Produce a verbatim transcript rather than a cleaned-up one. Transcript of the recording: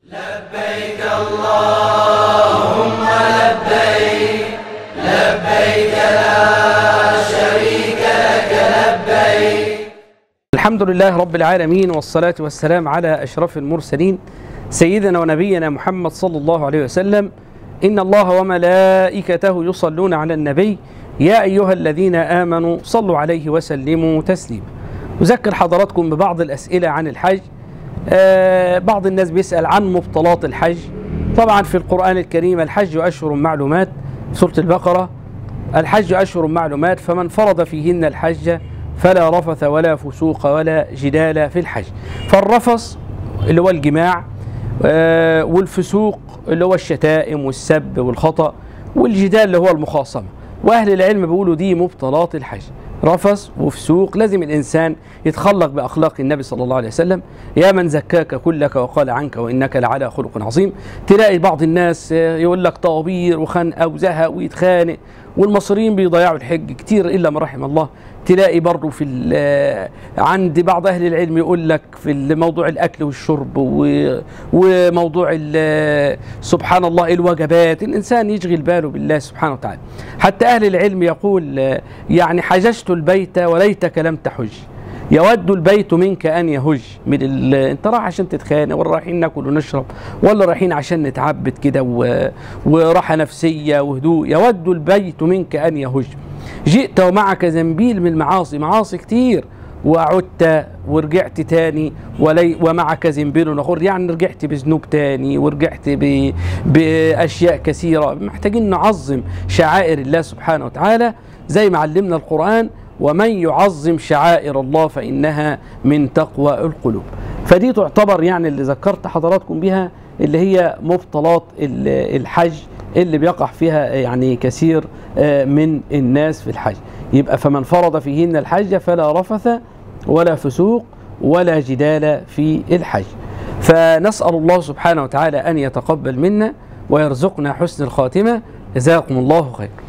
لبيك اللهم لبيك لبيك لا شريك لك لبيك. الحمد لله رب العالمين، والصلاة والسلام على أشرف المرسلين سيدنا ونبينا محمد صلى الله عليه وسلم. إن الله وملائكته يصلون على النبي يا أيها الذين آمنوا صلوا عليه وسلموا تسليما. أذكر حضراتكم ببعض الأسئلة عن الحج. آه بعض الناس بيسأل عن مبطلات الحج. طبعا في القرآن الكريم الحج أشهر معلومات، سورة البقرة الحج أشهر معلومات فمن فرض فيهن الحج فلا رفث ولا فسوق ولا جدال في الحج. فالرفث اللي هو الجماع، آه والفسوق اللي هو الشتائم والسب والخطأ، والجدال اللي هو المخاصمة. وأهل العلم بيقولوا دي مبطلات الحج، رفث وفسوق. لازم الإنسان يتخلق بأخلاق النبي صلى الله عليه وسلم. يا من زكاك كلك وقال عنك وإنك لعلى خلق عظيم. تلاقي بعض الناس يقول لك طوابير وخنقة وزهق ويتخانق، والمصريين بيضيعوا الحج كتير إلا ما رحم الله. تلاقي برضه في عند بعض أهل العلم يقول لك في موضوع الأكل والشرب وموضوع سبحان الله الوجبات، الإنسان يشغل باله بالله سبحانه وتعالى. حتى أهل العلم يقول يعني حججت البيت وليتك لم تحج، يود البيت منك أن يهج. من ال... أنت رايح عشان تتخانق، ولا رايحين ناكل ونشرب، ولا رايحين عشان نتعبد كده و... وراحة نفسية وهدوء. يود البيت منك أن يهج. جئت ومعك زنبيل من المعاصي، معاصي كتير، وعدت ورجعت تاني ولي ومعك زنبيل آخر، يعني رجعت بذنوب تاني ورجعت ب... بأشياء كثيرة. محتاجين نعظم شعائر الله سبحانه وتعالى زي ما علمنا القرآن: ومن يعظم شعائر الله فإنها من تقوى القلوب. فدي تعتبر يعني اللي ذكرت حضراتكم بها، اللي هي مبطلات الحج اللي بيقع فيها يعني كثير من الناس في الحج. يبقى فمن فرض فيهن الحج فلا رفث ولا فسوق ولا جدال في الحج. فنسأل الله سبحانه وتعالى أن يتقبل منا ويرزقنا حسن الخاتمة. جزاكم الله خير.